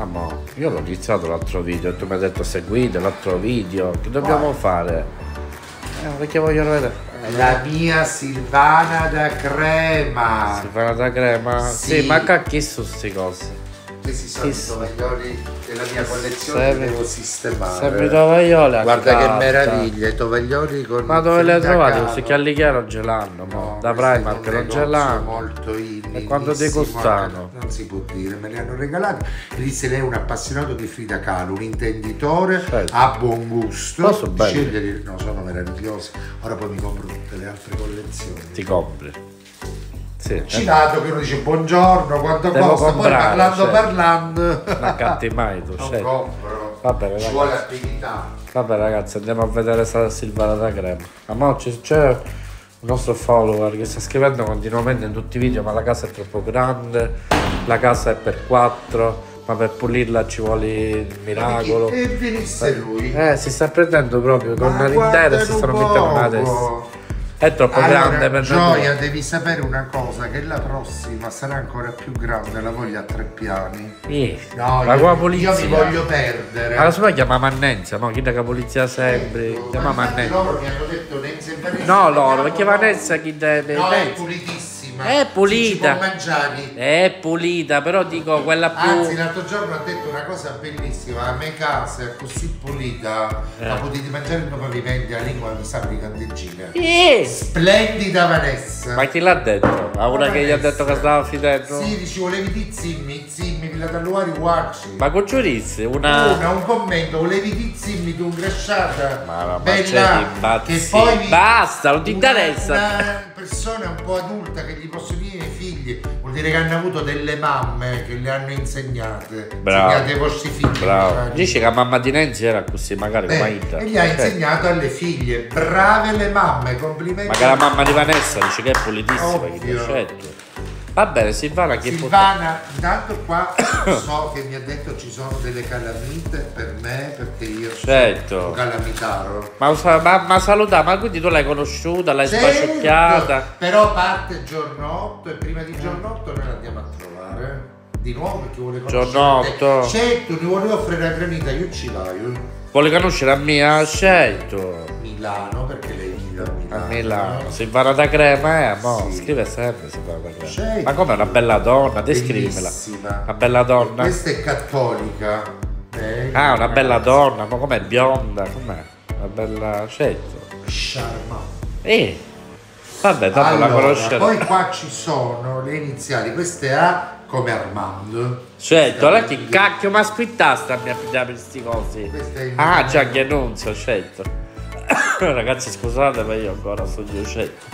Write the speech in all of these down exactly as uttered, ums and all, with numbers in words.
Ah, mo, io l'ho iniziato l'altro video, tu mi hai detto seguite l'altro video, che dobbiamo Quale? fare? Eh, perché voglio vedere. La mia Silvana da crema. Si fa la crema? Sì. Sì, ma che sono queste cose? Questi sono Sì, i tovaglioli della mia collezione che Sempre- devo sistemare. Sempre i tovaglioli a Guarda che carta. meraviglia, i tovaglioli con Ma dove li hai Frida trovati? Kahlo. Questi chiallichieri non ce l'hanno, mo. No, Da questo è Primark un non ce negozio l'hanno. molto in, E quanto ti inissimo, costano? Non si può dire, me li hanno regalati. Mi disse lei è un appassionato di Frida Kahlo, un intenditore, Certo. a buon gusto. Ma sono belli. Sceglie di- no, sono meravigliosi. Ora poi mi compro tutte le altre collezioni. Ti compri. Sì, eh. Cinato che uno dice buongiorno, quanto Devo costa, poi comprare, parlando certo. parlando. Non accanti mai tu, Non certo. compro. Vabbè, Ci ragazzi. vuole attività. Vabbè ragazzi, andiamo a vedere sta Silvana da crema. Ma mo c'è, c'è un nostro follower che sta scrivendo continuamente in tutti i video, ma la casa è troppo grande, la casa è per quattro, ma per pulirla ci vuole il miracolo. E venisse lui. Eh, si sta prendendo proprio con Ma l'intera guarda e si un stanno mettendo una testa. poco. È troppo Allora, grande per Gioia, noi. devi sapere una cosa, che la prossima sarà ancora più grande, la voglio a tre piani. Eh, No, ma io, con la io polizia. mi voglio perdere. Ma la sua chiama Mannenza, no? Chi da che polizia sempre? Ecco, Chiama ma infatti Mannenza. loro mi hanno detto Nenza e Vanessa. No, loro, vediamo perché loro. Vanessa chi deve. No, è Nenza. pulitissima. È pulita. Si può mangiare. È pulita, però dico quella più. Anzi, l'altro giorno ha detto una cosa bellissima, a me casa è così pulita, Eh. la potete mangiare dopo pavimenti, la lingua mi sa di candeggina. Eh, Splendida Vanessa. Ma chi l'ha detto? A una che gli ha detto che stava fidendo? Sì, dici volevi di zimmi, zimmi, Villa Talluari, guacci. Ma con giurizzi, una. Una, un commento, volevi di zimmi, tu ingresciata, Ma no, ma bella, c'è di imbazzi. che poi Basta, non ti una- interessa. Una persona un po' adulta che gli posso dire ai figli, vuol dire che hanno avuto delle mamme che le hanno insegnate. Bravo. Insegnate ai vostri figli. Bravo. cioè. Dici che la mamma di Nenzi era così, magari come Eh, Ita. e gli ha Ok. insegnato alle figlie, brave le mamme, complimenti. Ma che la mamma di Vanessa dice che è pulitissima, chi ti Ovvio. ha scelto. Va bene, Silvana, che Silvana, intanto qua so che mi ha detto ci sono delle calamite per me perché io Certo. sono un calamitaro. Ma, ma, ma saluta, ma quindi tu l'hai conosciuta, l'hai Certo, sbasciocchiata? però parte giorno otto e prima di giorno otto noi la andiamo a trovare. Di nuovo perché vuole conoscere Giorno te. otto? Certo, mi vuole offrire la granita, io ci vai. Vuole conoscere a mia, ha scelto. Milano, perché lei vive a Milano. A Milano, Silvana da crema, eh, mo, Sì. scrive sempre Silvana da crema. Certo. Ma come una bella donna, descrivimela. Bellissima. Una bella donna. Questa è cattolica. Bella, Ah, una bella ragazzi. donna, ma com'è bionda? Com'è? Una bella scelta. Charmante. Eh, vabbè, dopo la Allora, conoscerò. poi qua ci sono le iniziali, questa è A come Armando. Scelto, allora che cacchio mi aspettaste a mi affidare per questi cosi? Questo è il Ah, mio- già che annunzio, scelto. Ragazzi, scusate, ma io ancora sto giù scelto.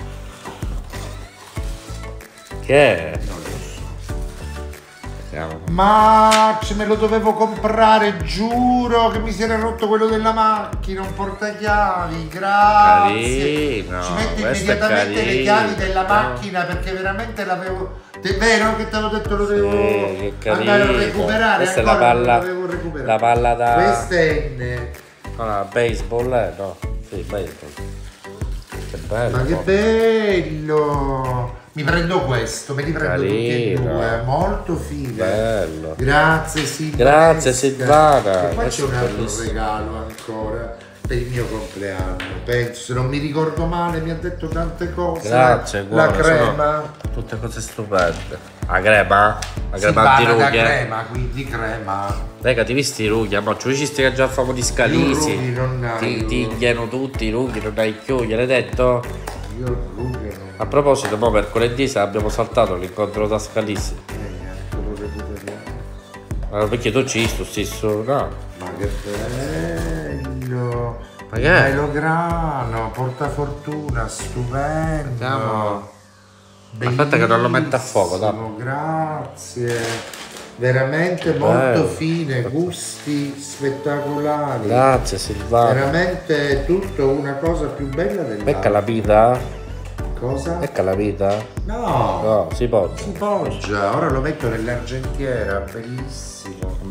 Che è? Non lo so. Siamo. Ma ce me lo dovevo comprare, giuro che mi si era rotto quello della macchina, un portachiavi, grazie. Carino, Ci metti questo è immediatamente le chiavi della carino. macchina perché veramente l'avevo. È vero che ti avevo detto lo devo Sì, che andare a carino. recuperare. Questa è la ancora non palla- lo devo recuperare. la palla da- Questa è N. No, no, baseball, eh, no. Sì, baseball. Che bello. Ma che mo. bello! Mi prendo questo, me li prendo tutti e Carino. due, molto figo. Bello. Grazie Silvana. Grazie, Silvana. E poi c'è Questo un è altro bellissimo. regalo ancora per il mio compleanno. Penso, se non mi ricordo male, mi ha detto tante cose. Grazie, La cuore, crema. sono tutte cose stupende. La crema? La crema Silvana di da rughe. crema, quindi crema. Raga, ti visti i rughi? Ma ci visti che già famo di Io scalisi? rughi non hai, Ti io. tigliano tutti i rughi, non hai più, gliel'hai detto? Io rughe non A proposito, mo mercoledì se abbiamo saltato l'incontro da scalisi. eh, niente, lo recuperiamo. Ma perché tu ci sto stesso? No. Ma che bello! Ma che è? Bello grano, portafortuna, stupendo. Andiamo. Aspetta che non lo metto a fuoco, dai. Bellissimo, grazie. Veramente molto Bello. fine, gusti spettacolari. Grazie Silvana. Veramente tutto una cosa più bella dell'altra. Becca la vita? Cosa? Becca la vita? No, No, si può. si poggia. Ora lo metto nell'argentiera, bellissimo.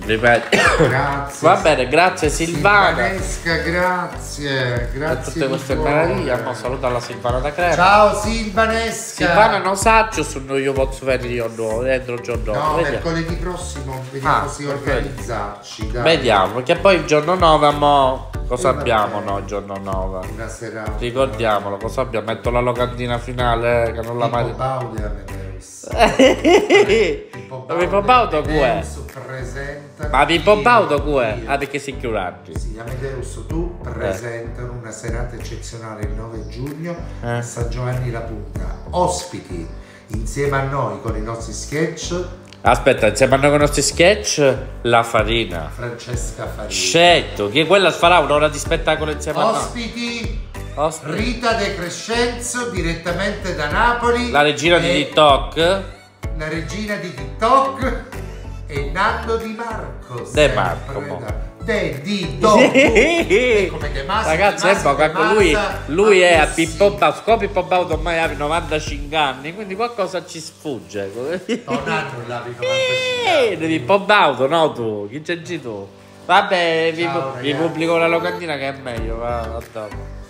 Ripeto. Grazie. Va bene, grazie Silvana. Silvanesca, grazie. Grazie. Per tutte queste di cuore. meraviglie. Mo saluta la Silvana da Crema. Ciao Silvanesca. Silvana non sa se noi io posso venire io no, dentro il giorno. No, Vediamo. mercoledì prossimo vediamo Ah, se perfetto. organizzarci. Dai. Vediamo, che poi il giorno nove, mo, cosa Eh, vabbè. abbiamo no, il giorno nove? Una serata. Ricordiamolo, cosa abbiamo? Metto la locandina finale, eh, che non la mai... Pippo Baudo e Amadeus. Pippo Baudo chi è? Amadeus presenta. Ma Pippo io- Baudo chi è? io. Ah, perché si chiudati? Sì, Amadeus, tu Eh. presentano una serata eccezionale il nove giugno Eh. a San Giovanni La Punta. Ospiti insieme a noi con i nostri sketch Aspetta, insieme a noi con i nostri sketch, la farina. Francesca Farina. Certo, che quella farà un'ora di spettacolo insieme a noi. Ospiti Ospiti. Rita De Crescenzo direttamente da Napoli. La regina di e TikTok. La regina di TikTok e Nando Di Marco. De sempre Marco, mo. da- De di do. Come chiamassi, Ragazzi, chiamassi, ecco, ecco, lui, chiamazza, lui è a così. Pippo Baudo. Siccome Pippo Baudo ormai ha novantacinque anni, quindi qualcosa ci sfugge. Non hanno là di Eh, novantacinque di Pippo Baudo, no tu? Chi c'è tu? Vabbè, vi, Ciao, vi ragazzi. pubblico la locandina che è meglio, va, a dopo.